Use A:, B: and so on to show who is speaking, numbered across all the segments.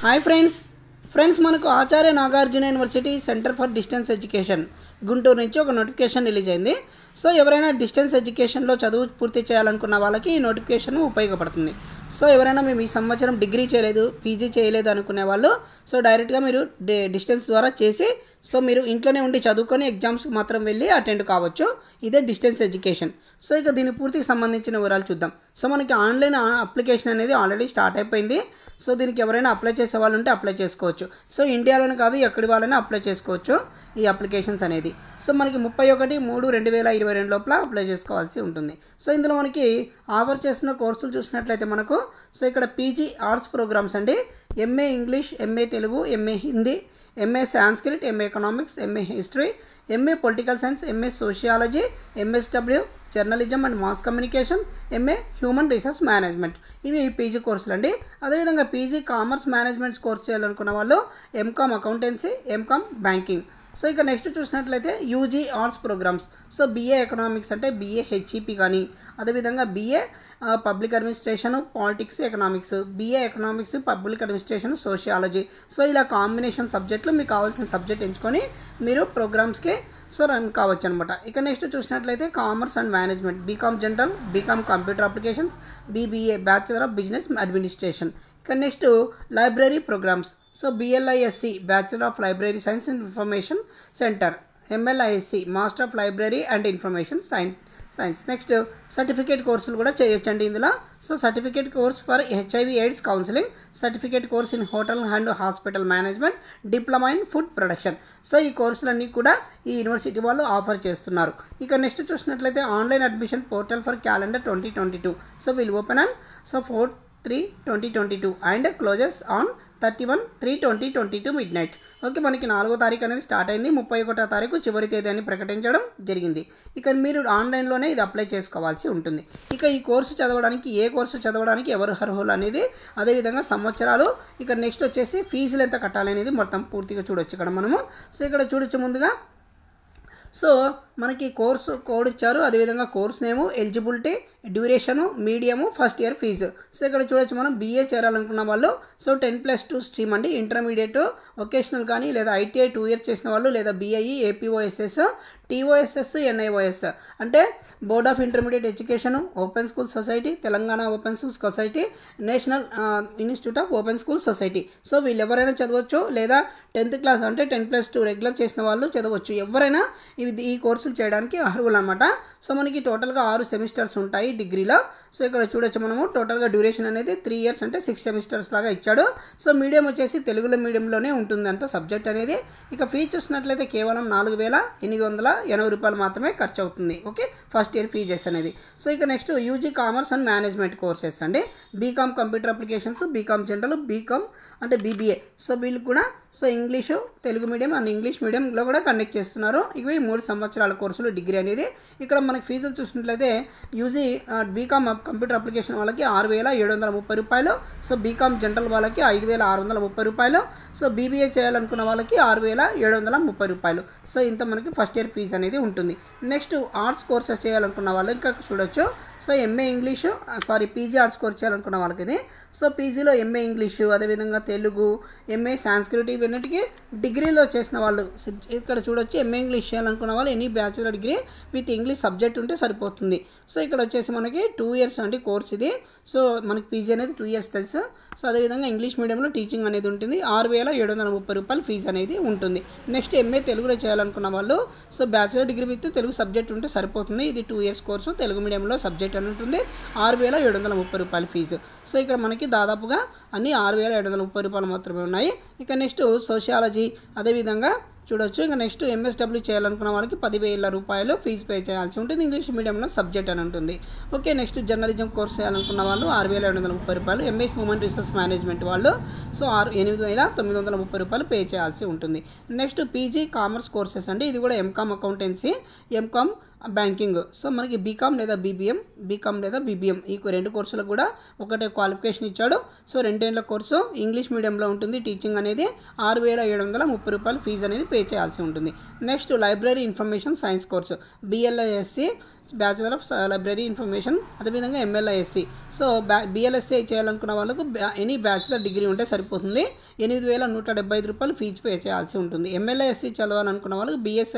A: Hi friends మనకు Acharya Nagarjuna university centre for distance education Guntur నుంచి ఒక నోటిఫికేషన్ రిలీజ్ అయింది. సో ఎవరైనా డిస్టెన్స్ ఎడ్యుకేషన్లో చదువు పూర్తి చేయాలనుకున్న వాళ్ళకి ఈ నోటిఫికేషన్ ఉపయోగపడుతుంది. సో ఎవరైనా మేము ఈ సంవత్సరం డిగ్రీ చేయలేదు, పీజీ చేయలేదు అనుకునే వాళ్ళు సో డైరెక్ట్గా మీరు డిస్టెన్స్ ద్వారా చేసి సో మీరు ఇంట్లోనే ఉండి చదువుకొని ఎగ్జామ్స్కి మాత్రం వెళ్ళి అటెండ్ కావచ్చు. ఇదే డిస్టెన్స్ ఎడ్యుకేషన్. సో ఇక దీని పూర్తికి సంబంధించిన వివరాలు చూద్దాం. సో మనకి ఆన్లైన్ అప్లికేషన్ అనేది ఆల్రెడీ స్టార్ట్ అయిపోయింది. సో దీనికి ఎవరైనా అప్లై చేసే వాళ్ళు ఉంటే అప్లై చేసుకోవచ్చు. సో ఇండియాలోనే కాదు ఎక్కడి వాళ్ళైనా అప్లై చేసుకోవచ్చు ఈ అప్లికేషన్స్ అనేది. సో మనకి 31/3/2022 లోపల అప్లై చేసుకోవాల్సి ఉంటుంది. సో ఇందులో మనకి ఆఫర్ చేస్తున్న కోర్సులు చూసినట్లయితే మనకు సో ఇక్కడ పీజీ ఆర్ట్స్ ప్రోగ్రామ్స్ అండి. MA English, MA Telugu, MA Hindi, MA Sanskrit, MA economics, MA history, MA political science, MA sociology, MSW journalism and mass communication, MA human resource management. ఇవి పీజీ కోర్సులు అండి. అదేవిధంగా పీజీ కామర్స్ మేనేజ్మెంట్ కోర్స్ చేయాలనుకున్న వాళ్ళు MCom accountancy, MCom banking. So ఇక next చూసినట్లయితే UG arts programmes. So BA economics అంటే BA HEP కానీ, అదేవిధంగా BA public administration, politics, economics, BA economics, public administration, sociology. So ఇలా కాంబినేషన్ సబ్జెక్టులు మీకు కావాల్సిన సబ్జెక్ట్ ఎంచుకొని మీరు ప్రోగ్రామ్స్కి సో రన్ కావచ్చు అనమాట. ఇక నెక్స్ట్ చూసినట్లయితే commerce and management, BCom general, BCom computer applications, BBA bachelor of business administration. ఇక next library programmes. So BLISc bachelor of library science and information centre, MLISc master of library and information science. Next certificate కోర్సులు కూడా చేయొచ్చండి ఇందులో. So certificate course for HIV AIDS counselling, certificate course in hotel and hospital management, diploma in food production. So ఈ కోర్సులన్నీ కూడా ఈ university వాళ్ళు offer చేస్తున్నారు. ఇక నెక్స్ట్ చూసినట్లయితే online admission portal for calendar 2022. So will open on 4/3/2022 and closes on 31/3/2022 midnight. Okay, మనకి 4వ తారీఖు అనేది స్టార్ట్ అయింది. 31వ తారీఖు చివరి తేదీ అని ప్రకటించడం జరిగింది. ఇక మీరు ఆన్లైన్లోనే ఇది అప్లై చేసుకోవాల్సి ఉంటుంది. ఇక ఈ కోర్సు చదవడానికి ఏ కోర్సు చదవడానికి ఎవరు అర్హులు అనేది, అదేవిధంగా సంవత్సరాలు, ఇక నెక్స్ట్ వచ్చేసి ఫీజులు ఎంత కట్టాలి అనేది మొత్తం పూర్తిగా చూడొచ్చు ఇక్కడ మనము. సో ఇక్కడ చూడొచ్చు ముందుగా సో మనకి కోర్సు కోడ్ ఇచ్చారు, అదేవిధంగా course name, eligibility, duration, medium, first year fees. So ఇక్కడ చూడొచ్చు మనం బీఏ చేరాలనుకున్న వాళ్ళు సో 10+2 స్ట్రీమ్ అండి. ఇంటర్మీడియట్, వొకేషనల్ కానీ లేదా ఐటీఐ 2 ఇయర్స్ చేసిన వాళ్ళు, లేదా బీఐఈ, ఏపీఓఎస్ఎస్, టీఓఎస్ఎస్, ఎన్ఐఓఎస్ అంటే board of intermediate education, open school society, Telangana open school society, national institute of open school society. So వీళ్ళు ఎవరైనా చదవచ్చు, లేదా 10th క్లాస్ అంటే 10+2 రెగ్యులర్ చేసిన వాళ్ళు చదవచ్చు. ఎవరైనా ఈ కోర్సులు చేయడానికి అర్హులు అనమాట. సో మనకి టోటల్గా 6 సెమిస్టర్స్ ఉంటాయి డిగ్రీలో. సో ఇక్కడ చూడొచ్చు మనము టోటల్గా డ్యూరేషన్ అనేది 3 ఇయర్స్ అంటే 6 సెమిస్టర్స్ లాగా ఇచ్చాడు. సో మీడియం వచ్చేసి తెలుగులో మీడియంలోనే ఉంటుంది అంత సబ్జెక్ట్ అనేది. ఇక ఫీజు చూసినట్లయితే కేవలం 4,880 రూపాయలు మాత్రమే ఖర్చు అవుతుంది. ఓకే, ఫస్ట్ ఇయర్ ఫీజెస్ అనేది. సో ఇక next UG commerce and management courses అండి. BCom computer applications, BCom general, BCom అంటే బీబీఏ. సో వీళ్ళు కూడా so English, Telugu medium and English మీడియంలో కూడా కండక్ట్ చేస్తున్నారు. ఇవి 3 సంవత్సరాల కోర్సులు డిగ్రీ అనేది. ఇక్కడ మనకి ఫీజులు చూసినట్లయితే యూజీ బీకామ్ కంప్యూటర్ అప్లికేషన్ వాళ్ళకి 6,730 రూపాయలు. సో బీకామ్ జనరల్ వాళ్ళకి 5,630 రూపాయలు. సో బీబీఏ చేయాలనుకున్న వాళ్ళకి 6,730 రూపాయలు. సో ఇంత మనకి ఫస్ట్ ఇయర్ ఫీజు అనేది ఉంటుంది. నెక్స్ట్ ఆర్ట్స్ కోర్సెస్ చేయాలనుకున్న వాళ్ళు ఇంకా చూడొచ్చు. So MA English PG arts course చేయాలనుకున్న వాళ్ళకి ఇది. సో పీజీలో ఎంఏ ఇంగ్లీషు, అదేవిధంగా తెలుగు, ఎంఏ సాంస్క్రిట్ ఇవన్నిటికీ డిగ్రీలో చేసిన వాళ్ళు ఇక్కడ చూడొచ్చు. ఎంఏ ఇంగ్లీష్ చేయాలనుకున్న వాళ్ళు any bachelor degree with English subject ఉంటే సరిపోతుంది. సో ఇక్కడ వచ్చేసి మనకి 2 ఇయర్స్ అండి కోర్స్ ఇది. సో మనకి పీజీ అనేది 2 ఇయర్స్ తెలుసు. సో అదేవిధంగా ఇంగ్లీష్ మీడియంలో టీచింగ్ అనేది ఉంటుంది. 6,730 రూపాయలు ఫీజు అనేది ఉంటుంది. నెక్స్ట్ ఎంఏ తెలుగులో చేయాలనుకున్న వాళ్ళు so bachelor degree with Telugu subject ఉంటే సరిపోతుంది. ఇది 2 ఇయర్స్ కోర్సు, తెలుగు మీడియంలో సబ్జెక్ట్ అని ఉంటుంది. 6,730 రూపాయలు ఫీజు. సో ఇక్కడ మనకి దాదాపుగా అన్ని 6,730 రూపాయలు మాత్రమే ఉన్నాయి. ఇక నెక్స్ట్ సోషియాలజీ అదేవిధంగా చూడొచ్చు. ఇంకా నెక్స్ట్ ఎంఎస్డబ్ల్యూ చేయాలనుకున్న వాళ్ళకి 10,000 రూపాయలు ఫీజు పే చేయాల్సి ఉంటుంది. ఇంగ్లీష్ మీడియంలో సబ్జెక్ట్ అని ఉంటుంది. ఓకే, నెక్స్ట్ జర్నలిజం కోర్స్ చేయాలనుకున్న వాళ్ళు 6,730 రూపాయలు. ఎంఏ హ్యూమన్ రిసోర్స్ మేనేజ్మెంట్ వాళ్ళు సో 8,930 రూపాయలు పే చేయాల్సి ఉంటుంది. నెక్స్ట్ పీజీ కామర్స్ కోర్సెస్ అండి. ఇది కూడా MCom accountancy, MCom banking. So మనకి బీకామ్ లేదా బీబీఎం ఈ 2 కోర్సులకు కూడా ఒకటే క్వాలిఫికేషన్ ఇచ్చాడు. సో 2 ఏళ్ల కోర్సు ఇంగ్లీష్ మీడియంలో ఉంటుంది. టీచింగ్ అనేది 6,730 రూపాయలు ఫీజు అనేది పే చేయాల్సి ఉంటుంది. Next library information science course, BLISc bachelor of library information, అదేవిధంగా MLISC. సో BLSC చేయాలనుకున్న వాళ్ళకు ఎనీ బ్యాచిలర్ డిగ్రీ ఉంటే సరిపోతుంది. 8,175 రూపాయలు ఫీజు పే చేయాల్సి ఉంటుంది. MLISC చదవాలనుకున్న వాళ్ళకి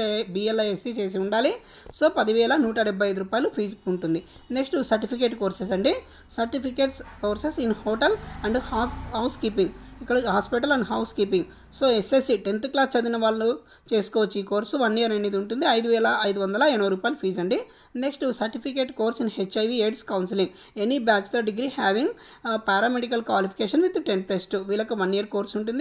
A: BLISC చేసి ఉండాలి. సో 10,175 రూపాయలు ఫీజు ఉంటుంది. నెక్స్ట్ సర్టిఫికేట్ కోర్సెస్ అండి. Certificates courses in hotel and housekeeping, ఇక్కడ hospital and housekeeping. So SSC 10th class చదివిన వాళ్ళు చేసుకోవచ్చు. ఈ కోర్సు 1 year అనేది ఉంటుంది. 5,580 రూపాయలు ఫీజు అండి. Next certificate course in HIV/AIDS counselling, any bachelor degree having paramedical qualification with 10+2, వీళ్ళకి 1 year కోర్స్ ఉంటుంది.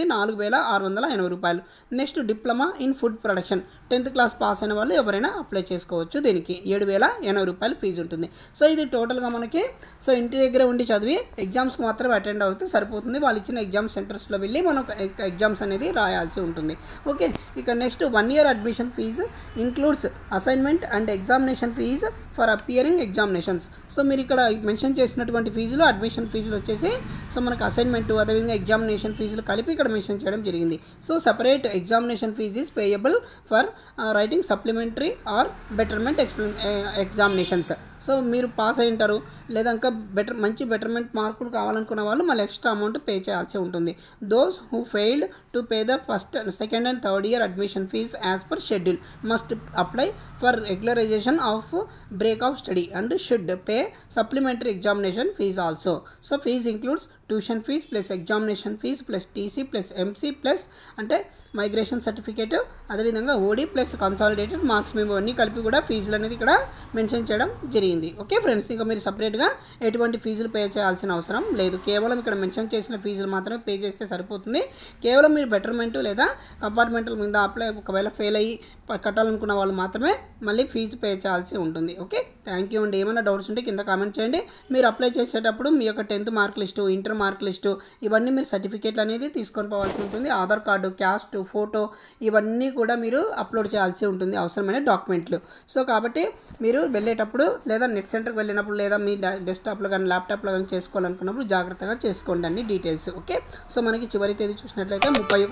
A: 4,680 రూపాయలు. Next diploma in food production, 10th class pass అయిన వాళ్ళు ఎవరైనా అప్లై చేసుకోవచ్చు. దీనికి 7,080 రూపాయలు ఫీజు ఉంటుంది. సో ఇది టోటల్గా మనకి సో ఇంటి దగ్గర ఉండి చదివి ఎగ్జామ్స్కి మాత్రమే అటెండ్ అవుతే సరిపోతుంది. వాళ్ళు ఇచ్చిన ఎగ్జామ్ సెంటర్స్లో వెళ్ళి మనం ఎగ్జామ్స్ అనేది రాయాల్సి ఉంటుంది. ఓకే, ఇక next 1 year admission fees includes assignment and examination fee for appearing examinations. So మీరు ఇక్కడ మెన్షన్ చేసినటువంటి ఫీజులు, అడ్మిషన్ ఫీజులు వచ్చేసి సో మనకు అసైన్మెంట్ అదేవిధంగా ఎగ్జామినేషన్ ఫీజులు కలిపి ఇక్కడ మెన్షన్ చేయడం జరిగింది. So separate examination fee is payable for writing supplementary or betterment examinations. So మీరు పాస్ అయి ఉంటారు లేదా ఇంకా మంచి బెటర్మెంట్ మార్కులు కావాలనుకున్న వాళ్ళు మళ్ళీ ఎక్స్ట్రా అమౌంట్ పే చేయాల్సి ఉంటుంది. Those who failed to pay the first, second and third year admission fee as per schedule must apply for regularisation of break of study and should pay supplementary examination fees also. So fees includes tuition fees plus examination fees plus TC plus MC plus అంటే migration certificate, అదేవిధంగా OD plus consolidated marks మేము అన్నీ కలిపి కూడా ఫీజులు అనేది ఇక్కడ mention చేయడం జరిగింది. ఓకే ఫ్రెండ్స్, ఇంకా మీరు సపరేట్గా ఎటువంటి ఫీజులు పే చేయాల్సిన అవసరం లేదు. కేవలం ఇక్కడ మెన్షన్ చేసిన ఫీజులు మాత్రమే పే చేస్తే సరిపోతుంది. కేవలం మీరు బెటర్మెంట్ లేదా కంపార్ట్మెంటల్ మీద అప్లై ఒకవేళ ఫెయిల్ అయ్యి కట్టాలనుకున్న వాళ్ళు మాత్రమే మళ్ళీ ఫీజు పే చేయాల్సి ఉంటుంది. ఓకే, థ్యాంక్ యూ అండి. ఏమైనా డౌట్స్ ఉంటే కింద కామెంట్ చేయండి. మీరు అప్లై చేసేటప్పుడు మీ యొక్క 10th mark list, inter mark list ఇవన్నీ మీరు సర్టిఫికేట్లు అనేది తీసుకొని పోవాల్సి ఉంటుంది. ఆధార్ కార్డు, క్యాస్ట్, ఫోటో ఇవన్నీ కూడా మీరు అప్లోడ్ చేయాల్సి ఉంటుంది, అవసరమైన డాక్యుమెంట్లు. సో కాబట్టి మీరు వెళ్ళేటప్పుడు లేదా నెట్ సెంటర్కి వెళ్ళినప్పుడు లేదా మీ డెస్క్టాప్లో కానీ ల్యాప్టాప్లో కానీ చేసుకోవాలనుకున్నప్పుడు జాగ్రత్తగా చేసుకోండి అన్ని డీటెయిల్స్. ఓకే, సో మనకి చివరి తేదీ చూసినట్లయితే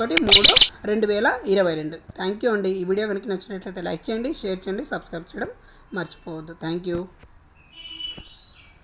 A: 31/3/2022. థ్యాంక్ యూ అండి. ఈ వీడియో కనుక నచ్చినట్లయితే లైక్ చేయండి, షేర్ చేయండి, సబ్స్క్రైబ్ చేయడం మర్చిపోవద్దు. Thank you.